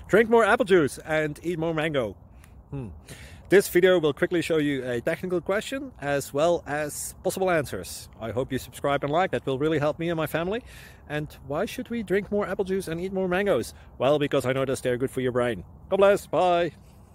Drink more apple juice and eat more mango. This video will quickly show you a technical question as well as possible answers. I hope you subscribe and like, that will really help me and my family. And why should we drink more apple juice and eat more mangoes? Well, because I noticed they're good for your brain. God bless, bye.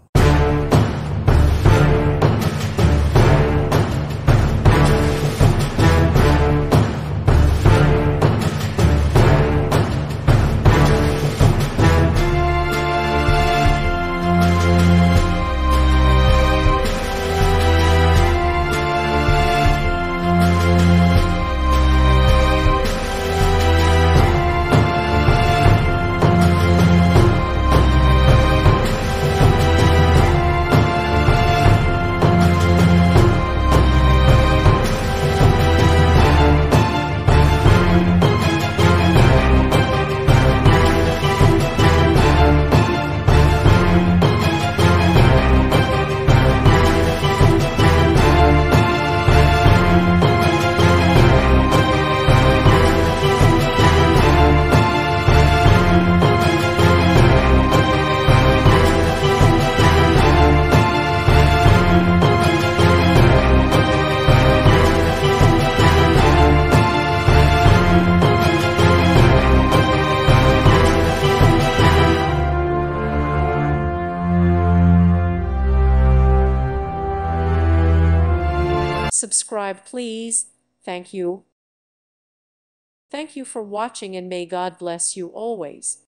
Subscribe, please. Thank you. Thank you for watching, and may God bless you always.